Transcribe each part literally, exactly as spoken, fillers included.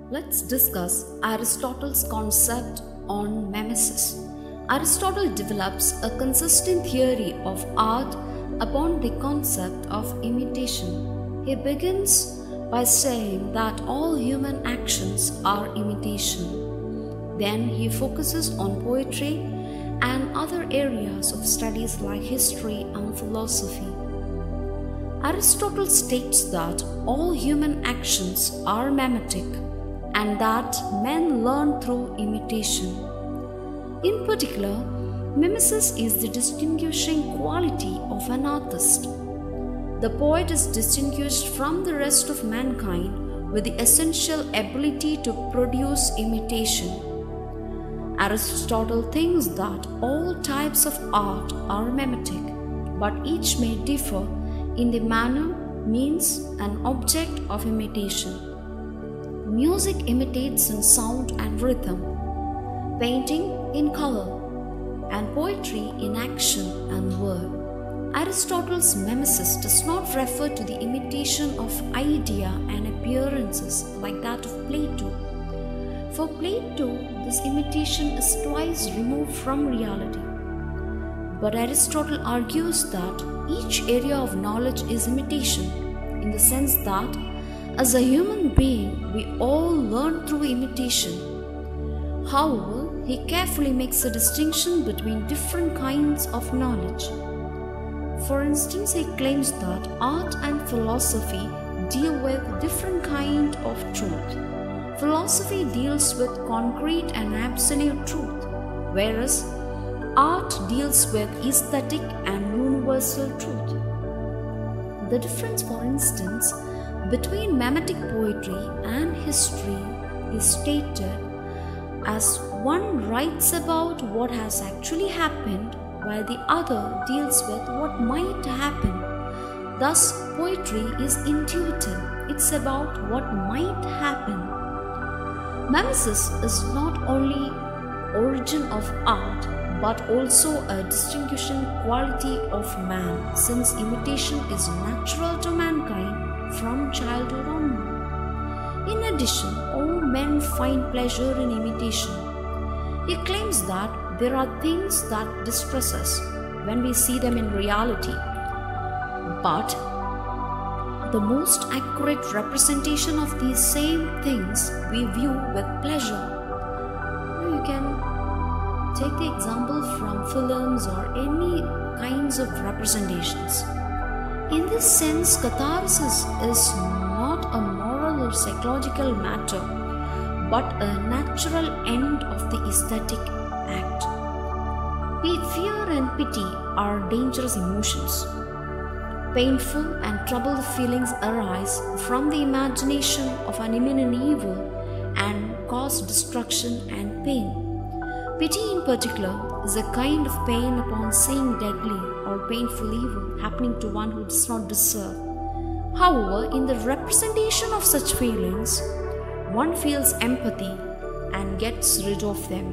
Let's discuss Aristotle's concept on mimesis. Aristotle develops a consistent theory of art upon the concept of imitation. He begins by saying that all human actions are imitation. Then he focuses on poetry and other areas of studies like history and philosophy. Aristotle states that all human actions are mimetic and that men learn through imitation. In particular, mimesis is the distinguishing quality of an artist. The poet is distinguished from the rest of mankind with the essential ability to produce imitation. Aristotle thinks that all types of art are mimetic, but each may differ in the manner, means, and object of imitation. Music imitates in sound and rhythm, painting in color, and poetry in action and word. Aristotle's mimesis does not refer to the imitation of idea and appearances like that of Plato. For Plato, this imitation is twice removed from reality. But Aristotle argues that each area of knowledge is imitation, in the sense that as a human being, we all learn through imitation. However, he carefully makes a distinction between different kinds of knowledge. For instance, he claims that art and philosophy deal with different kind of truth. Philosophy deals with concrete and absolute truth, whereas art deals with aesthetic and universal truth. The difference, for instance, between mimetic poetry and history is stated as one writes about what has actually happened while the other deals with what might happen. Thus, poetry is intuitive, it's about what might happen. Mimesis is not only origin of art but also a distinguishing quality of man, since imitation is natural to mankind from childhood onward. In addition, all men find pleasure in imitation. He claims that there are things that distress us when we see them in reality, but the most accurate representation of these same things we view with pleasure. You can take the example from films or any kinds of representations. In this sense, catharsis is not a moral or psychological matter, but a natural end of the aesthetic act. Fear and pity are dangerous emotions. Painful and troubled feelings arise from the imagination of an imminent evil and cause destruction and pain. Pity in particular is a kind of pain upon seeing deadly or painful evil happening to one who does not deserve. However, in the representation of such feelings, one feels empathy and gets rid of them.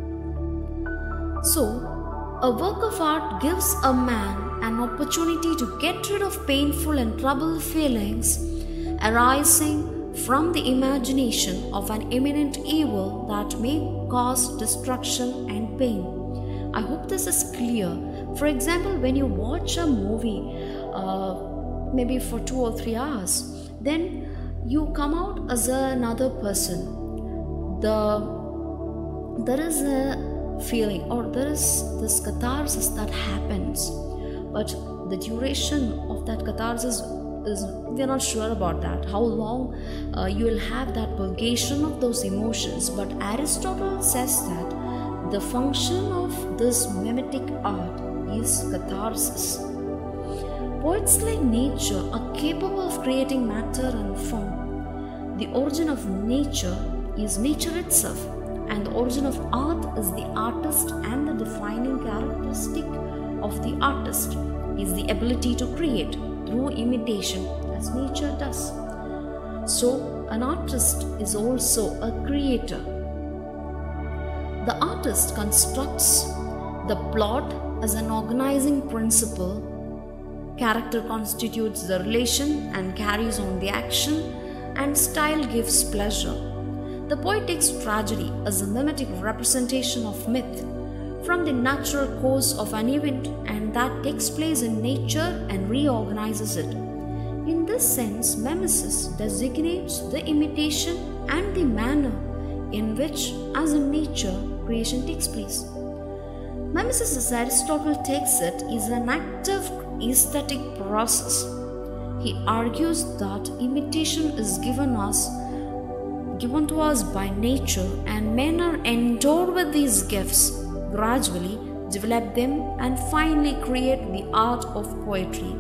So, a work of art gives a man an opportunity to get rid of painful and troubled feelings arising from the imagination of an imminent evil that may cause destruction and pain. I hope this is clear. For example, when you watch a movie, uh, maybe for two or three hours, then you come out as another person. The there is a feeling or there is this catharsis that happens, but the duration of that catharsis is, we're not sure about that, how long uh, you will have that purgation of those emotions. But Aristotle says that the function of this mimetic art is catharsis. Poets like nature are capable of creating matter and form. The origin of nature is nature itself, and the origin of art is the artist, and the defining characteristic of the artist is the ability to create through imitation as nature does. So, an artist is also a creator. The artist constructs the plot as an organizing principle. Character constitutes the relation and carries on the action, and style gives pleasure. The poet takes tragedy as a mimetic representation of myth from the natural course of an event and that takes place in nature and reorganizes it. In this sense, mimesis designates the imitation and the manner in which, as in nature, creation takes place. Mimesis, as Aristotle takes it, is an active aesthetic process. He argues that imitation is given us given to us by nature, and men are endowed with these gifts, gradually develop them, and finally create the art of poetry.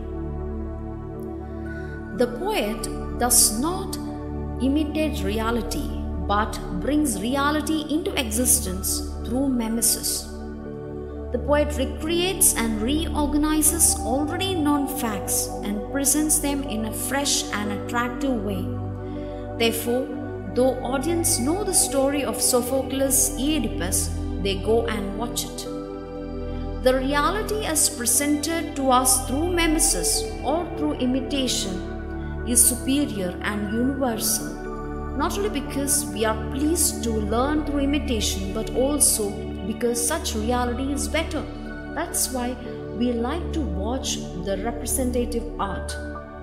The poet does not imitate reality, but brings reality into existence through mimesis. The poet recreates and reorganizes already known facts and presents them in a fresh and attractive way. Therefore, though audience know the story of Sophocles' Oedipus, they go and watch it. The reality as presented to us through mimesis or through imitation is superior and universal, not only because we are pleased to learn through imitation, but also because such reality is better. That's why we like to watch the representative art,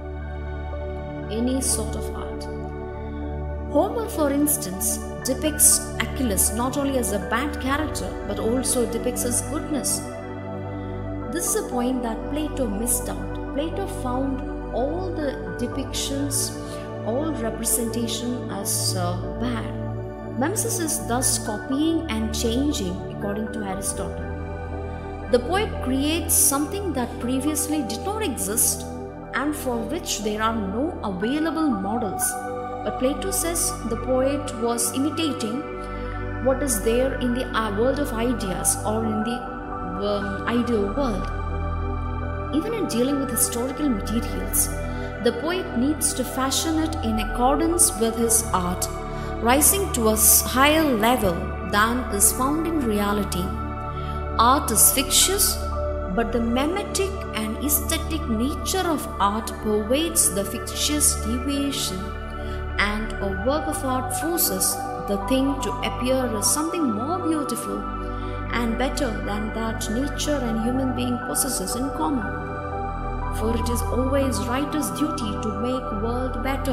any sort of art. Homer, for instance, depicts Achilles not only as a bad character but also depicts his goodness. This is a point that Plato missed out. Plato found all the depictions, all representation as uh, bad. Mimesis is thus copying and changing according to Aristotle. The poet creates something that previously did not exist and for which there are no available models. But Plato says the poet was imitating what is there in the world of ideas or in the um, ideal world. Even in dealing with historical materials, the poet needs to fashion it in accordance with his art, rising to a higher level than is found in reality. Art is fictitious, but the mimetic and aesthetic nature of art pervades the fictitious deviation, and a work of art forces the thing to appear as something more beautiful and better than that nature and human being possesses in common. For it is always writer's duty to make world better.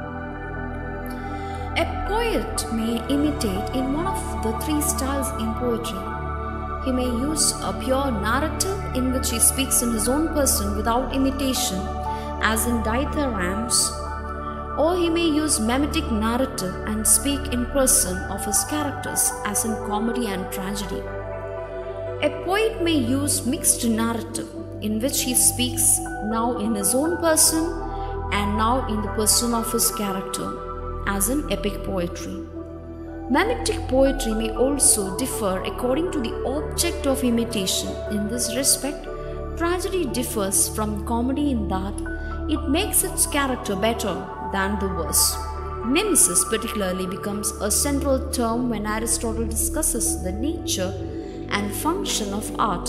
A poet may imitate in one of the three styles in poetry. He may use a pure narrative in which he speaks in his own person without imitation, as in dithyrambs, or he may use mimetic narrative and speak in person of his characters, as in comedy and tragedy. A poet may use mixed narrative in which he speaks now in his own person and now in the person of his character, as in epic poetry. Mimetic poetry may also differ according to the object of imitation. In this respect, tragedy differs from comedy in that it makes its character better than the verse. Mimesis particularly becomes a central term when Aristotle discusses the nature and function of art.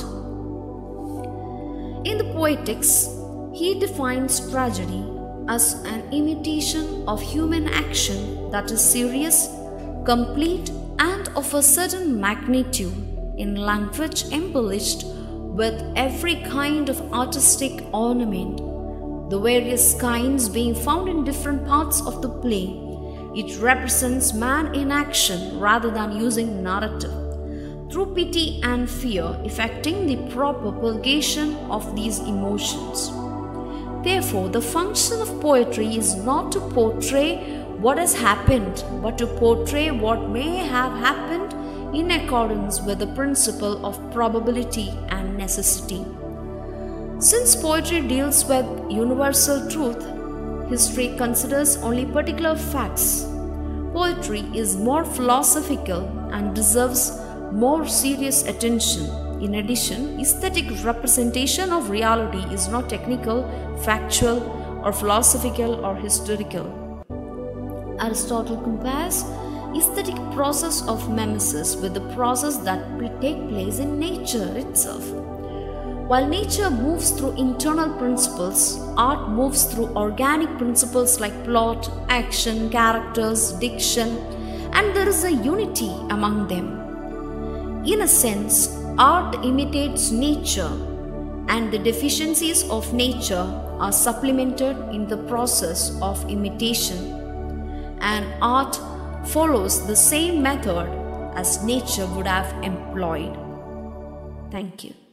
In the Poetics, he defines tragedy as an imitation of human action that is serious, complete, and of a certain magnitude, in language embellished with every kind of artistic ornament, the various kinds being found in different parts of the play. It represents man in action rather than using narrative, through pity and fear, effecting the proper purgation of these emotions. Therefore, the function of poetry is not to portray what has happened, but to portray what may have happened in accordance with the principle of probability and necessity. Since poetry deals with universal truth, history considers only particular facts. Poetry is more philosophical and deserves more serious attention. In addition, aesthetic representation of reality is not technical, factual, or philosophical or historical. Aristotle compares aesthetic process of mimesis with the process that will take place in nature itself. While nature moves through internal principles, art moves through organic principles like plot, action, characters, diction, and there is a unity among them. In a sense, art imitates nature, and the deficiencies of nature are supplemented in the process of imitation, and art follows the same method as nature would have employed. Thank you.